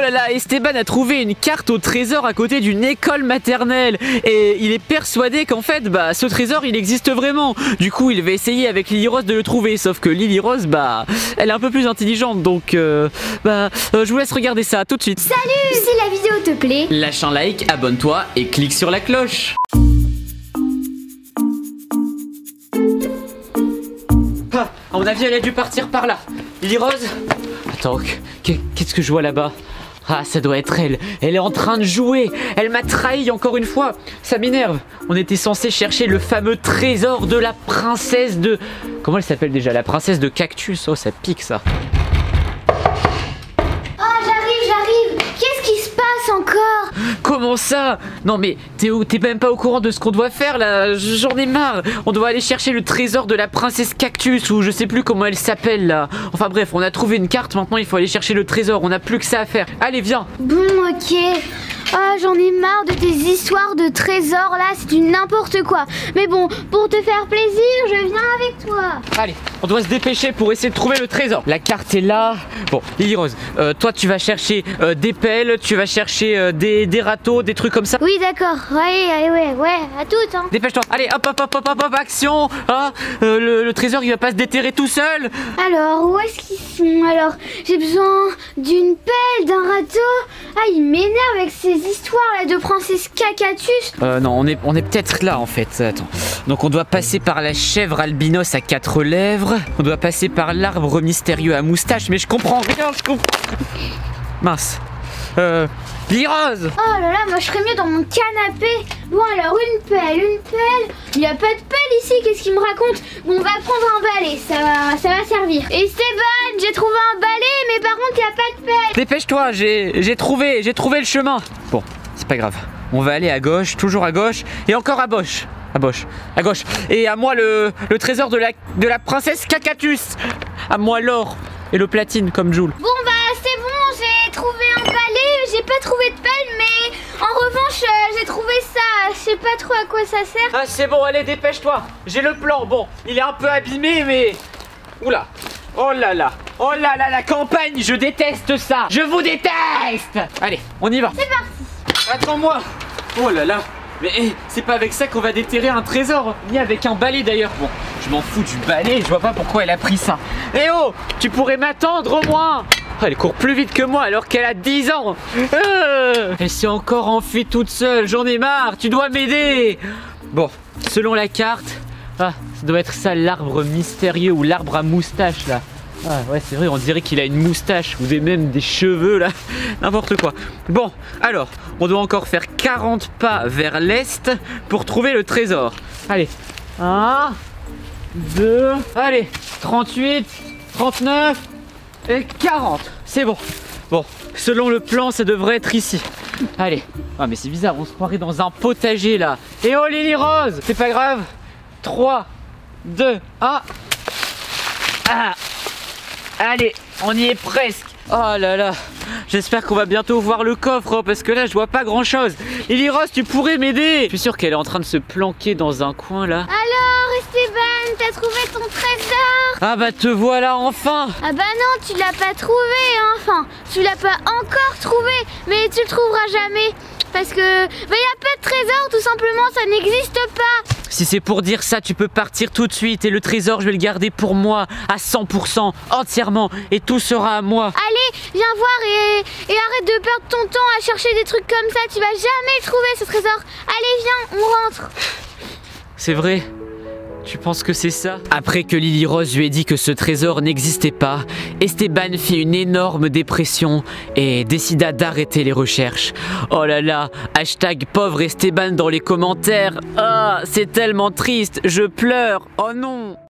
là là, Esteban a trouvé une carte au trésor à côté d'une école maternelle. Et il est persuadé qu'en fait, bah, ce trésor, il existe vraiment. Du coup, il va essayer avec Lily Rose de le trouver. Sauf que Lily Rose, bah, elle est un peu plus intelligente. Donc, je vous laisse regarder ça tout de suite. Salut! Si la vidéo te plaît, Lâche un like, abonne-toi et clique sur la cloche. Ah, à mon avis, elle a dû partir par là. Lily Rose? Attends, qu'est-ce que je vois là-bas? Ah, ça doit être elle. Elle est en train de jouer. Elle m'a trahi encore une fois. Ça m'énerve. On était censé chercher le fameux trésor de la princesse de... Comment elle s'appelle déjà? La princesse de Cactus. Oh, ça pique ça. j'arrive. Qu'est-ce qui se passe encore? Comment ça? Non mais t'es même pas au courant de ce qu'on doit faire là. J'en ai marre. On doit aller chercher le trésor de la princesse Cactus ou je sais plus comment elle s'appelle là. Enfin bref, on a trouvé une carte. Maintenant il faut aller chercher le trésor. On a plus que ça à faire. Allez viens. Bon, ok. Ah, j'en ai marre de tes histoires de trésors là, c'est du n'importe quoi. Mais bon, pour te faire plaisir, je viens avec toi. Allez, on doit se dépêcher pour essayer de trouver le trésor. La carte est là. Bon, Lily Rose, toi tu vas chercher des pelles, tu vas chercher des râteaux, des trucs comme ça. Oui, d'accord. Ouais, à toutes, hein. Dépêche-toi. Allez, hop, action. Ah, le trésor il va pas se déterrer tout seul. Alors, où est-ce qu'ils sont? Alors, j'ai besoin d'une pelle, d'un râteau. Ah, il m'énerve avec ces histoires là de princesse Cacatus. Non, on est peut-être là en fait. Attends. Donc on doit passer par la chèvre albinos à 4 lèvres. On doit passer par l'arbre mystérieux à moustache. Mais je comprends rien, Mince. Lily Rose. Oh là là, moi je serais mieux dans mon canapé. Bon alors, une pelle. Il n'y a pas de pelle ici, qu'est-ce qu'il me raconte? Bon, on va prendre un balai, ça va servir. Esteban, j'ai trouvé un balai, mais par contre il n'y a pas de pelle. Dépêche-toi, j'ai trouvé le chemin. Bon, c'est pas grave. On va aller à gauche, toujours à gauche, et encore à gauche. À gauche. Et à moi le trésor de la princesse Cacatus. À moi l'or et le platine comme Joule. Bon bah c'est bon, j'ai trouvé un balai, j'ai pas trouvé de pelle, mais en revanche j'ai trouvé ça, je sais pas trop à quoi ça sert. Ah c'est bon, allez dépêche-toi. J'ai le plan, bon, il est un peu abîmé mais... Oula. Oh là là, la campagne, je déteste ça. Je vous déteste. Allez, on y va. C'est parti. Attends-moi. Oh là là. Mais c'est pas avec ça qu'on va déterrer un trésor, ni avec un balai d'ailleurs. Bon, je m'en fous du balai, je vois pas pourquoi elle a pris ça. Eh oh, tu pourrais m'attendre au moins. Elle court plus vite que moi alors qu'elle a 10 ans. Elle s'est encore enfuie toute seule, j'en ai marre, tu dois m'aider. Bon, selon la carte, ça doit être ça l'arbre mystérieux ou l'arbre à moustache là. Ah ouais c'est vrai, on dirait qu'il a une moustache ou même des cheveux là, n'importe quoi. Bon, alors, on doit encore faire 40 pas vers l'est pour trouver le trésor. Allez, 1, 2, allez, 38, 39 et 40. C'est bon. Bon, selon le plan, ça devrait être ici. Allez. Ah mais c'est bizarre, on se croirait dans un potager là. Et oh Lily Rose, c'est pas grave. 3, 2, 1. Ah. Allez, on y est presque. Oh là là, j'espère qu'on va bientôt voir le coffre parce que là je vois pas grand chose. Lily Rose, tu pourrais m'aider? Je suis sûr qu'elle est en train de se planquer dans un coin là. Alors Esteban, t'as trouvé ton trésor? Ah bah te voilà enfin. Ah bah non, tu l'as pas trouvé, hein. Enfin, tu l'as pas encore trouvé, mais tu le trouveras jamais. Parce que, y a pas de trésor, tout simplement, ça n'existe pas. Si c'est pour dire ça, tu peux partir tout de suite et le trésor, je vais le garder pour moi à 100%, entièrement, et tout sera à moi. Allez, viens voir et arrête de perdre ton temps à chercher des trucs comme ça, tu vas jamais le trouver ce trésor. Allez, viens, on rentre. C'est vrai? Tu penses que c'est ça? Après que Lily Rose lui ait dit que ce trésor n'existait pas, Esteban fit une énorme dépression et décida d'arrêter les recherches. Oh là là, hashtag pauvre Esteban dans les commentaires. Ah, c'est tellement triste, je pleure. Oh non.